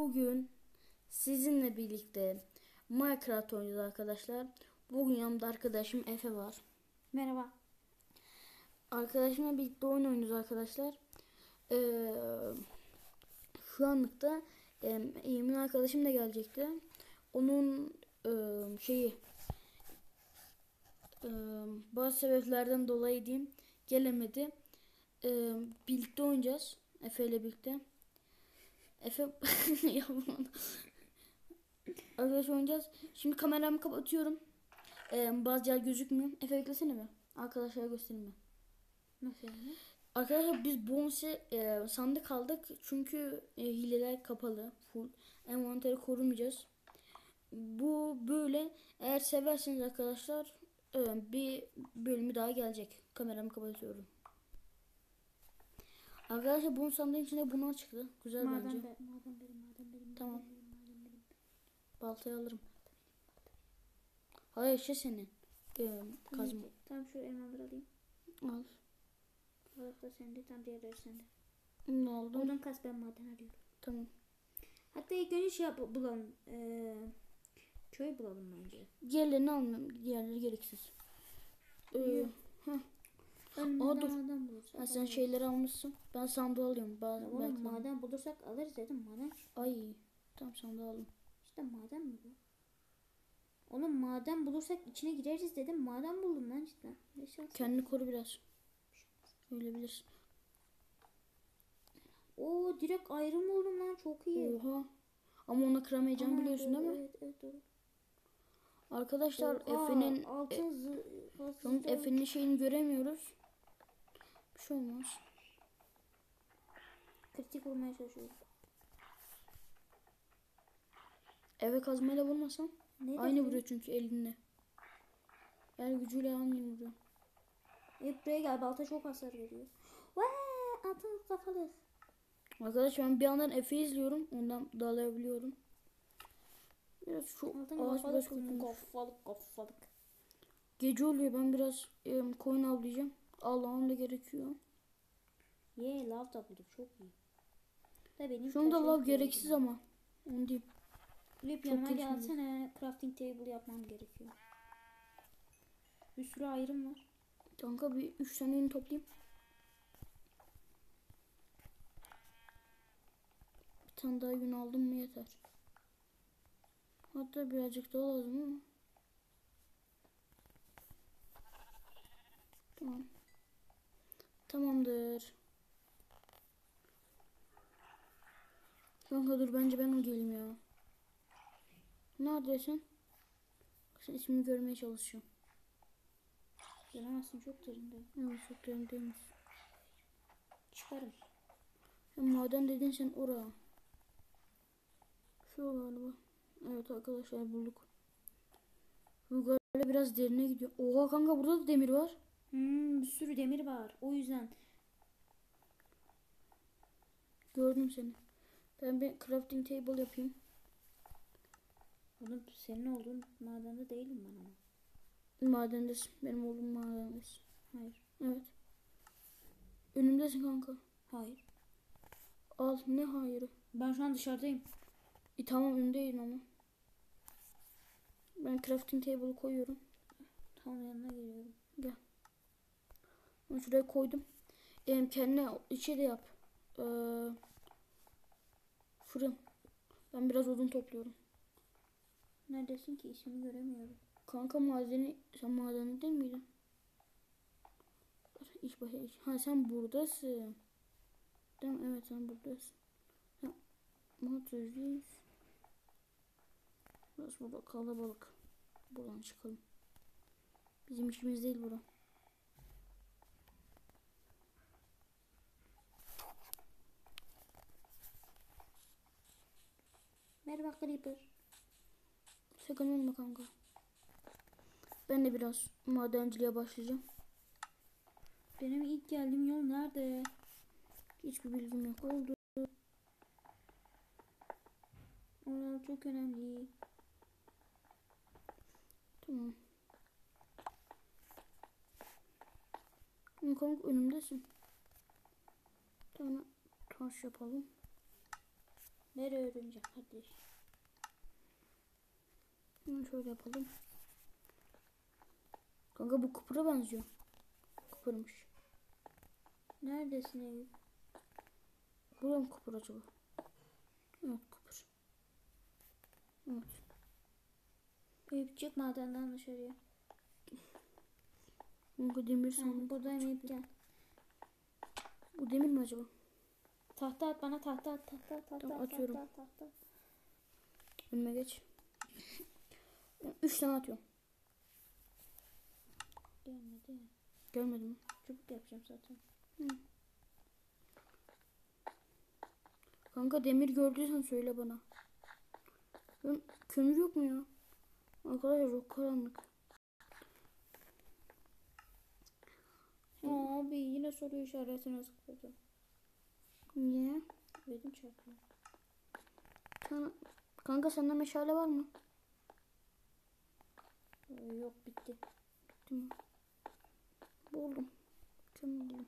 Bugün sizinle birlikte Minecraft oynuyoruz arkadaşlar. Bugün yanımda arkadaşım Efe var. Merhaba. Arkadaşımla birlikte oyun oynuyoruz arkadaşlar. Şu anlıkta Emin arkadaşım da gelecekti. Onun bazı sebeplerden dolayı diyeyim gelemedi. Birlikte oynayacağız Efe ile birlikte. Efe arkadaş oynayacağız. Şimdi kameramı kapatıyorum. Bazı yer gözükmüyor. Efe beklesene mi? Arkadaşlara göstereyim mi? Nasıl yani? Arkadaşlar biz bonus sandık aldık. Çünkü hileler kapalı. Full. Envanteri korumayacağız. Bu böyle. Eğer severseniz arkadaşlar bir bölümü daha gelecek. Kameramı kapatıyorum. Arkadaşlar bonus sandığın içinde bunlar çıktı. Güzel Maden bence. maden benim. Tamam. Maden benim. Baltayı alırım. Hayır senin. Kazma. Tamam şu elmaları alayım. Al. Balık da sende, tam diğerleri sende. Ne oldu? Oradan kas, ben maden arıyorum. Tamam. Hatta ilk önce şey bulalım. Köy bulalım bence. Diğerlerini almıyorum. Diğerleri gereksiz. Dur. Maden bulursak. Sen şeyleri almışsın. Ben sandığı alıyorum. Oğlum maden bulursak alırız dedim, maden. Ay. Tamam sandığı alayım. İşte maden mi bu? Oğlum maden bulursak içine gireriz dedim. Maden buldum lan cidden. Kendini koru biraz. Ölebilirsin. Oo, direkt ayrım oldum lan, çok iyi. Oha. Ama onu kıramayacağım biliyorsun değil mi? Evet doğru. Arkadaşlar Efe'nin şu an Efe'nin şeyini göremiyoruz. Bir şey olmaz. Kritik olmaya çalışıyorum. Eve kazmayla vurmasam. Aynı vuruyor çünkü elinde. El gücüyle aynı vuruyor. Buraya gel, balta çok hasar veriyor. Vaa, altın kafalı. Arkadaşlar ben bir yandan Efe'yi izliyorum. Ondan dalayabiliyorum. Biraz şu ağaç biraz kafalık. Gece oluyor, ben biraz koyun avlayacağım. Avlamam da gerekiyor. Lav da bulduk, çok iyi. Şu anda lav gereksiz ama. Onu diyeyim. Filip yanıma gelsene, crafting table yapmam gerekiyor. Bir sürü ayrım var. Kanka bir 3 tane yün toplayayım. Bir tane daha yün aldım mı yeter. Hatta birazcık daha lazım ama. Tamam. Tamamdır. Kanka dur, bence ben geleyim ya. Neredesin? Sen ismini görmeye çalışıyorum. Gelemezsin, çok derinde. Evet, çok derindeymiş. Çıkarım. Ya, maden dedin sen oraya. Şu galiba. Evet arkadaşlar bulduk. Bu galiba biraz derine gidiyor. Oha kanka, burada da demir var. Bir sürü demir var. O yüzden. Gördüm seni. Ben bir crafting table yapayım. Oğlum senin olduğun madende değilim ben ama. Madendesin. Benim oğlum madendesin. Hayır. Evet. Önümdesin kanka. Hayır. Al, ne hayırı? Ben şu an dışarıdayım. Tamam, önümdeyim ama. Ben crafting table koyuyorum. Tam yanına geliyorum. Gel. Ben şuraya koydum. Kendine içi de yap. Fırın. Ben biraz odun topluyorum. Neredesin ki? İsmini göremiyorum. Kanka sen madeni değil miydin? İş başa iş. Ha, sen buradasın. Değil mi? Evet, sen buradasın. Ya, motorist. Burası burada kalabalık. Buradan çıkalım. Bizim işimiz değil bura. Merhaba Creeper. Sakın ölme kanka. Ben de biraz madenciliğe başlayacağım. Benim ilk geldiğim yol nerede? Hiçbir bilgim yok. Oldu. Oralar çok önemli. Tamam. Kanka önümdesin. Bir tane taş yapalım. Nereye öğreneceğim? Hadi. Şöyle yapalım. Kanka bu kupura benziyor. Kupurmuş. Neredesin Eyüp? Burada mı kupur acaba? Evet kupur. Evet. Eyüp çık madenden dışarıya. Kanka demir sandım. Buradayım Eyüp gel. Bu demir mi acaba? Tahta at bana tahta at. Tamam, atıyorum. Tahta. Önüme geç. Ben 3 tane atıyorum. Gelmedi. Gelmedi mi? Çubuk yapacağım zaten. Hı. Kanka demir gördüysen söyle bana. Ben, kömür yok mu ya? Arkadaşlar çok karanlık. Abi yine soru işaretine tıkladım. Niye? Benim çarpıyor. Kanka sende meşale var mı? Yok bitti. Bitti mi? Buldum. Kömür buldum.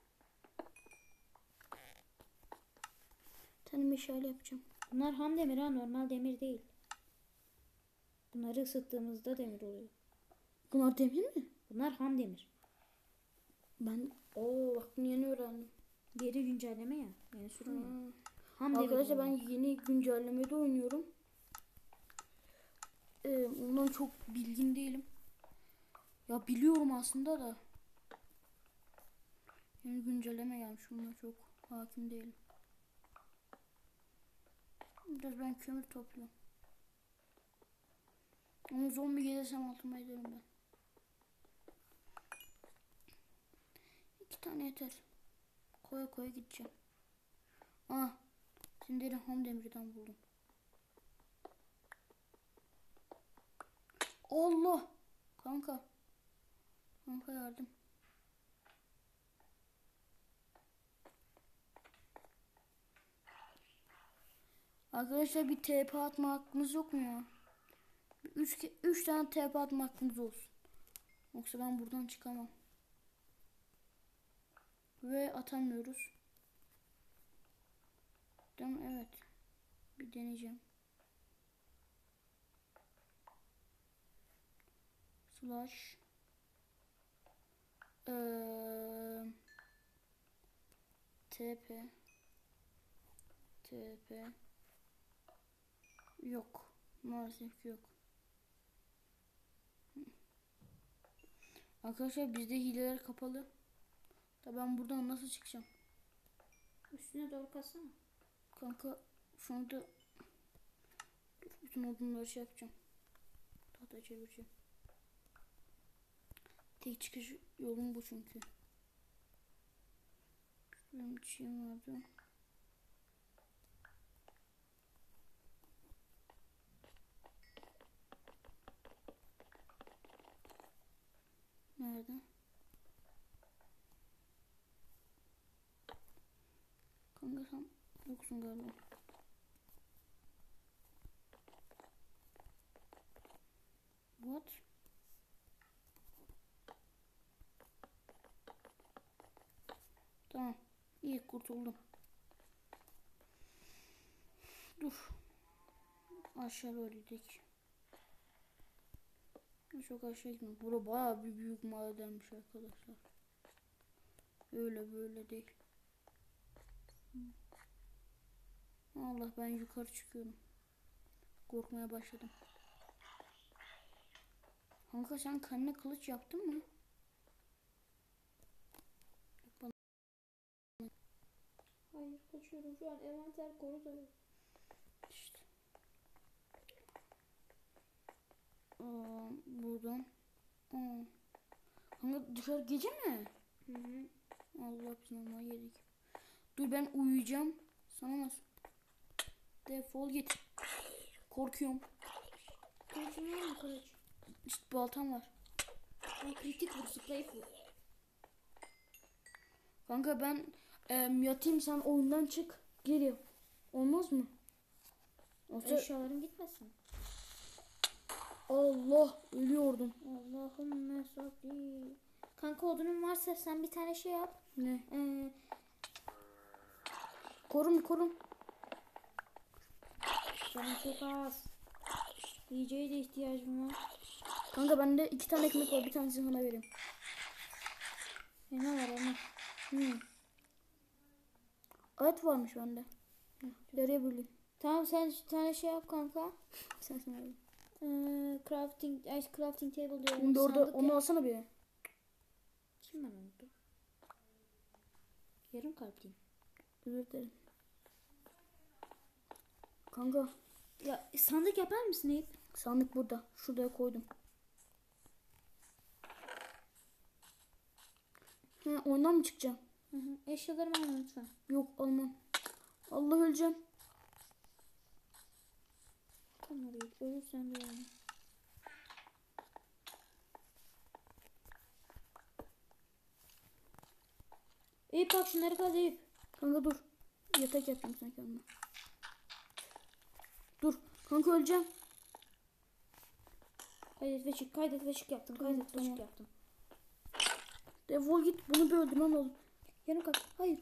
Bir tane meşale yapacağım. Bunlar ham demir ha, normal demir değil. Bunları ısıttığımızda demir oluyor. Bunlar demir mi? Bunlar ham demir. Bak bunu yeni öğrendim. Geri güncelleme ya. Yani sürüm ya. Ham Arkadaşlar demir ben yeni güncellemede oynuyorum. Ondan çok bilgin değilim. Ya biliyorum aslında da. Yeni güncelleme gelmiş. Bundan çok hakim değilim. Biraz ben kömür topluyorum. Ama zombi gelirsem altıma ederim ben. 2 tane yeter. Koya koya gideceğim. Sindiri ham demirden buldum. Allah! Kanka yardım. Arkadaşlar bir TP atma hakkımız yok mu ya? 3 tane TP atma hakkımız olsun. Yoksa ben buradan çıkamam. Ve atamıyoruz. Değil mi? Evet. Bir deneyeceğim. Slash TP yok. Maalesef yok. Arkadaşlar bizde hileler kapalı. Da ben buradan nasıl çıkacağım? Üstüne doğru katsana. Kanka şunu da bütün odunları şey yapacağım. Tahta çevireceğim. Tek çıkış yolum bu çünkü. Benim bir şeyim vardı. Nerede? Kanka sen yoksun galiba. What? Tamam. İyi kurtuldum. Dur. Aşağı doğru gidelim. Çok aşağı gitme. Bura bayağı bir büyük madenmiş arkadaşlar. Öyle böyle değil. Allah ben yukarı çıkıyorum. Korkmaya başladım. Kanka sen kendine kılıç yaptın mı? Hayır kaçıyorum şu an, envanter koru da yok. İşte. Buradan. Kanka dışarı gece mi? Hı. Allah biz normal yedik. Dur ben uyuyacağım. Sana nasıl? Defol git. Korkuyorum. Kılıcın var mı kılıç? İşte baltam var. Kritik vur, zıplayıp vur. Kanka ben yatayım sen oyundan çık. Geliyor. Olmaz mı? Eşyalarım gitmesin. Allah ölüyordum. Allah'ım ne sabri. Kanka odunun varsa sen bir tane şey yap. Ne? Korum. Canım çok az. Yiyeceğe de ihtiyacım var. Kanka bende 2 tane ekmek var. Bir tanesini sana vereyim. Ne var ama? Et varmış bende. Yarıya böleyim. Tamam sen bir tane şey yap kanka. Sen ver. Crafting table diyorum. Şimdi orada Sandık onu ya. alsana bir. Kim ben unuttum? Yarım kalpliyim. Özür dilerim. Kanka Ya sandık yapar mısın Eyüp? sandık burada. Şuraya koydum. Ondan mı çıkacağım? Eşyalarımı alma lütfen. Yok almam. Allah öleceğim. Tamam Eyüp. Ölürsen de yani. Eyüp bak şunları kaz Eyüp. Kanka dur. Yatak yapayım sen kendine. Dur. Kanka öleceğim. Kaydet ve çık. Kaydet ve çık yaptım. Tamam, Kaydet ve tamam. çık yaptım. Defol git. Bunu bir öldürmem lazım. Yarım kalp. Hayır.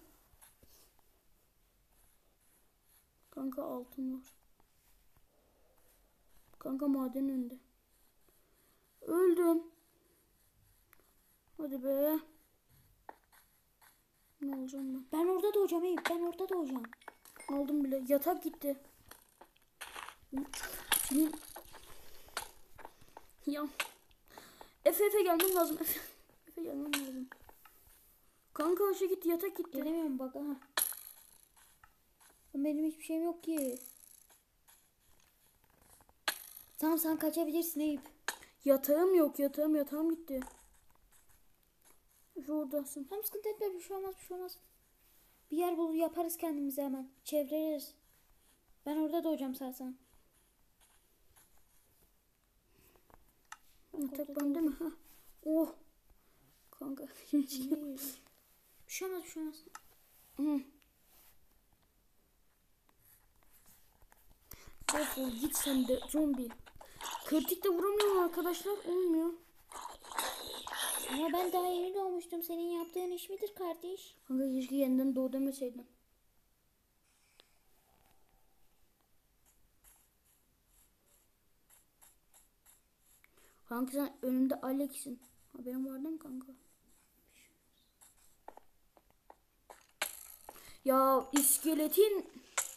Kanka altın var. Kanka maden önünde. Öldüm. Hadi be. Ne olacağım ben? Ben orada doğacağım Eyüp. Ben orada doğacağım. Aldım bile. Yatak gitti. Senin... Ya. Efe gelmem lazım. Efe gelmem lazım. Kanka aşağı gitti. Yatak gitti. Gelemiyorum bak aha. Benim hiçbir şeyim yok ki. Tamam sen kaçabilirsin Eyüp. Yatağım yok. Yatağım gitti. Efe oradasın. Tamam sıkıntı etme bir şey olmaz bir şey olmaz. Bir yer bulur yaparız kendimize hemen. Çevreleriz. Ben orada doğacağım zaten. Yatak bende mi? Heh. Oh. Kanka. Bir şey olmaz bir şey olmaz. Hı. Defol git sen de zombi. Kritik de vuramıyorum arkadaşlar. Olmuyor. Ama ben daha yeni doğmuştum. Senin yaptığın iş midir kardeş? Kanka keşke yeniden doğ demeseydin. Kanka sen önümde Alex'in. Haberin var değil mi kanka? Ya iskeletin.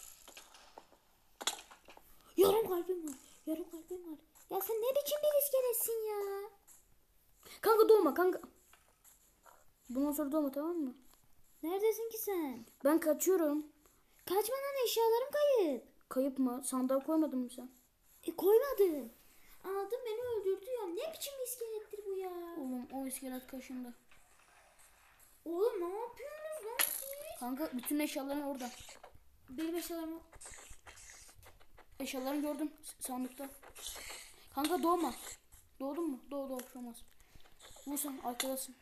Yarım kalbim var. Yarım kalbim var. Ya sen ne biçim bir iskeletsin ya? Kanka doğma kanka. Bundan sonra doğma tamam mı? Neredesin ki sen? Ben kaçıyorum. Kaçmadan eşyalarım kayıp. Kayıp mı? Sandığa koymadın mı sen? Koymadım. Aldın beni öldürdü ya. Ne biçim bir iskelettir bu ya? Oğlum o iskelet kaşındı. Oğlum ne yapıyorsunuz lan siz? Kanka bütün eşyaların orada. Benim eşyalarımı... Eşyalarını gördüm sandıkta. Kanka doğma. Doğdun mu? Doğ bir şey olmaz. Vursan arkadasın.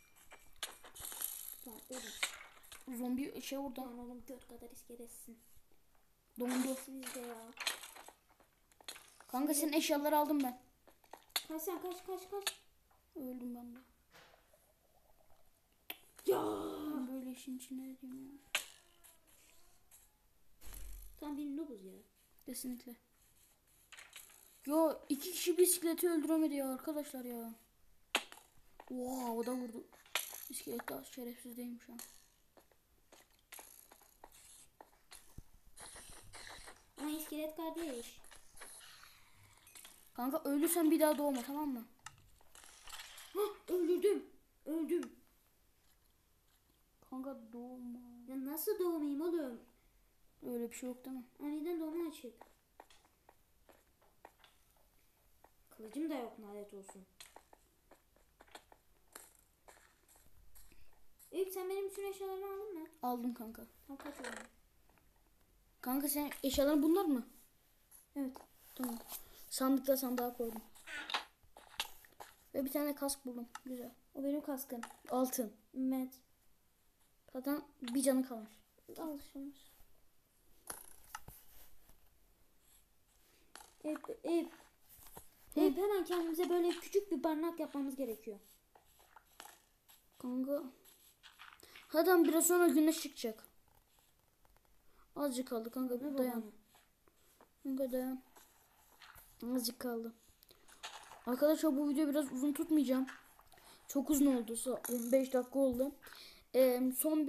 Lan oğlum. Zombi şey orada. Lan oğlum göt kadar iskeletsin. Dondu. Siz de ya. Kanka senin eşyaları aldım ben. Kaç sen kaç. Öldüm ben de. Ya. Ben böyle işin içine edeyim ya. Tam bir nobuz ya. Kesinlikle. Yo 2 kişi bisikleti öldüremedi ya arkadaşlar ya. Oha o da vurdu. İskelet daha şerefsiz değilmiş şu an. Ama iskelet kardeş. Kanka ölürsen bir daha doğma tamam mı? Hah öldüm. Kanka doğma. Ya nasıl doğmayayım oğlum? Öyle bir şey yok değil mi? Aniden doğma açık. Kılıcım da yok lanet olsun. Eyüp sen benim bütün eşyalarımı aldın mı? Aldım kanka. Tam kaç oldu? Kanka sen eşyaların bunlar mı? Evet. Tamam. Sandığa koydum. Ve bir tane kask buldum. Güzel. O benim kaskım. Altın. Evet. Zaten bir canı kalmış. Alışılmış. Eyüp hemen kendimize böyle küçük bir barınak yapmamız gerekiyor. Kanka. Zaten biraz sonra güneş çıkacak. Azıcık kaldı kanka. Ne Dayan. bana? Bu kadar. Azıcık kaldı. Arkadaşlar bu video biraz uzun tutmayacağım. Çok uzun oldu. 15 dakika oldu. Son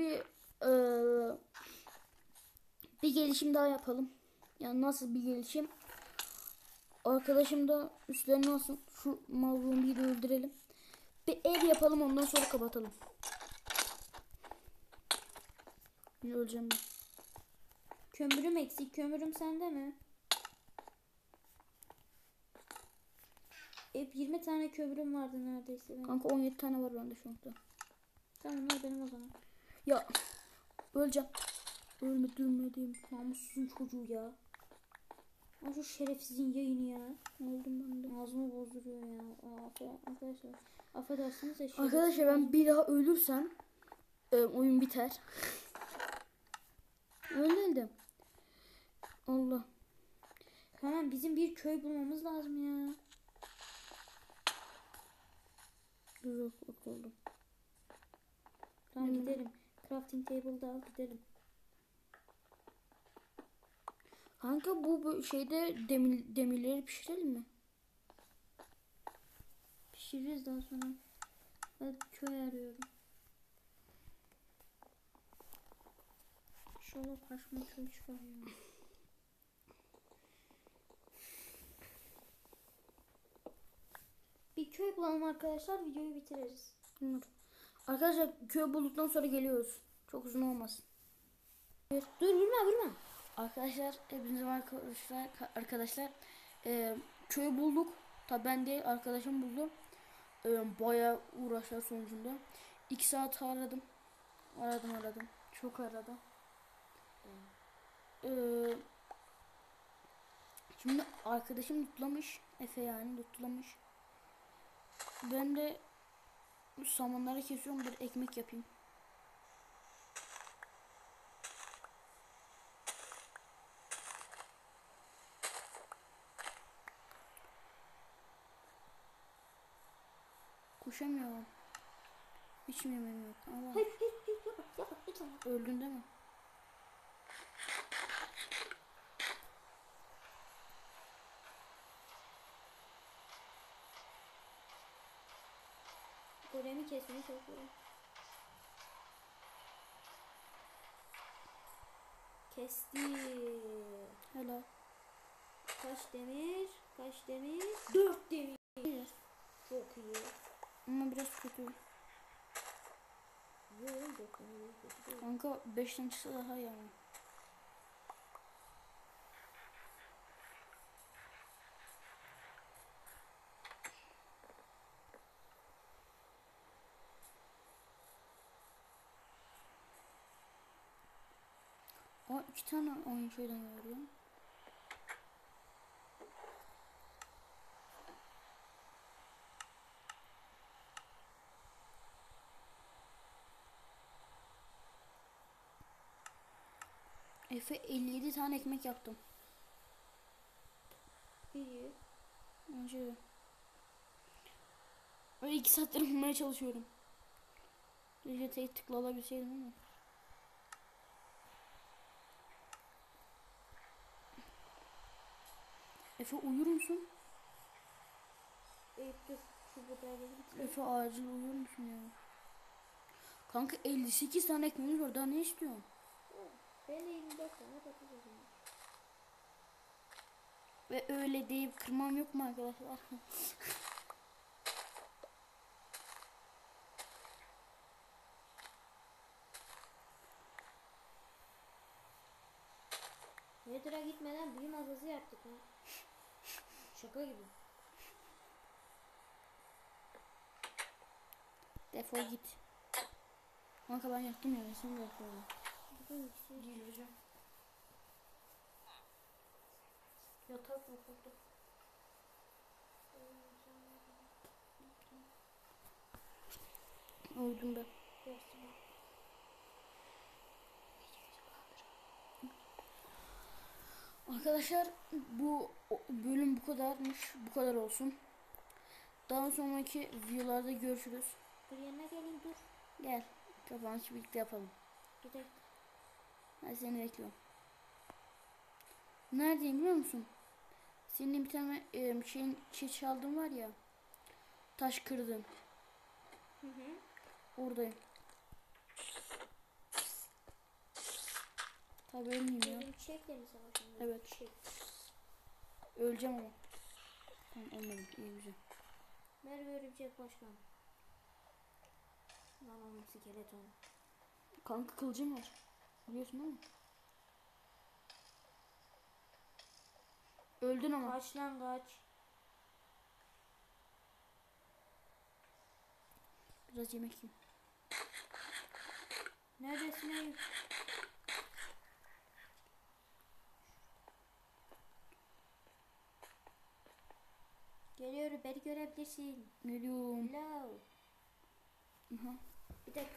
bir gelişim daha yapalım. Yani nasıl bir gelişim? Arkadaşım da üstlerine alsın. Şu mal zombiyi de öldürelim. Bir ev yapalım, ondan sonra kapatalım. Yine öleceğim ben. Kömürüm eksik. Kömürüm sende mi? Hep 20 tane kömürüm vardı neredeyse benim. Kanka 17 tane var bende şu anda. Tamam onlar benim o zaman. Ya öleceğim. Ölmedim. Namussuzun çocuğu ya. Ama şu şerefsizin yayını ya. Öldüm ben de. Ağzımı bozduruyor ya. Arkadaşlar. Affedersiniz de Arkadaşlar ben bir daha ölürsem oyun biter. Öldüm. Allah. Tamam bizim bir köy bulmamız lazım ya. Yok oldum. Tamam gidelim. Crafting table'da al gidelim. Kanka bu şeyde demirleri pişirelim mi? Pişiririz daha sonra. Ben köy arıyorum. İnşallah karşıma köy çıkar ya. Bir köy bulalım arkadaşlar, videoyu bitiririz. Arkadaşlar köy bulduktan sonra geliyoruz. Çok uzun olmasın. Dur vurma. Arkadaşlar hepinize arkadaşlar köyü bulduk. Tabi ben değil, arkadaşım buldu. Bayağı uğraşlar sonucunda. 2 saat aradım. Çok aradım. Şimdi arkadaşım lootlamış. Efe yani lootlamış. Ben de bu samanları kesiyorum, bir ekmek yapayım. Koşamıyorum. Hiç mi yemeğim yok? Allah. Hayır yapma lütfen. Öldün değil mi? Golemi kesmeye çalışıyorum. Kesti. Helal. Kaç demir? 4 demir. Çok iyi. Ama biraz kötü. Kanka 5'ten çıksa daha iyi ama. Aa 2 tane oyun şeyden veriyor. Efe 57 tane ekmek yaptım. İyi. Önce böyle 2 saattir bulmaya çalışıyorum. Rejet'e tıkla alabilseydim ama. Efe uyur musun? Dur. Şu buradaydı. Efe acil uyur musun ya? Kanka 58 tane ekmeğimiz var, daha ne istiyorsun? Ben 24 tane bakacağım. Ve öyle deyip kırmam yok mu arkadaşlar? Nether'a gitmeden büyü masası yaptık ha. Şaka gibi. Defol git. Kanka ben yaktım ya, sen de defol. Değil hocam. Yatak mı kurdu? Uyudum ben. Arkadaşlar bu bölüm bu kadarmış. Bu kadar olsun. Daha sonraki videolarda görüşürüz. Dur yanına gelin dur. Gel. Kapanışı birlikte yapalım. Gidelim. Ben seni bekliyorum. Neredeyim biliyor musun? Senin bir tane şey çaldın var ya. Taş kırdın. Hı hı. Oradayım. Tabii ölmeyeyim ya. Çiçekle mi savaşıyorsun? Evet. Çiçek. Öleceğim ama. Tamam ölmedim. İyi güzel. Merve örümcek başkan. Lan oğlum skeleton. Kanka kılıcım var. Biliyorsun değil mi? Öldün ama. Kaç lan kaç. Biraz yemek yiyeyim. Neredesin Eyüp? Geliyorum, beni görebilirsin. Geliyorum. Hello. Aha. Bir dakika.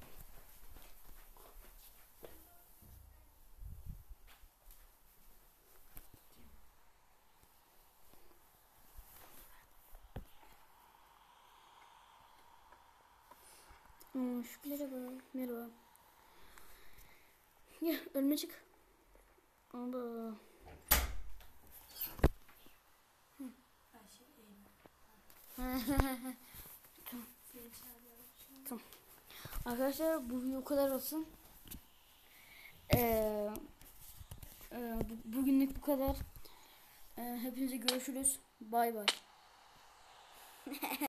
Merhaba. Merhaba. Ya ölme çık. Allah. Tamam. Arkadaşlar bu video o kadar olsun. Bugünlük bu kadar. Hepinize görüşürüz. Bay bay.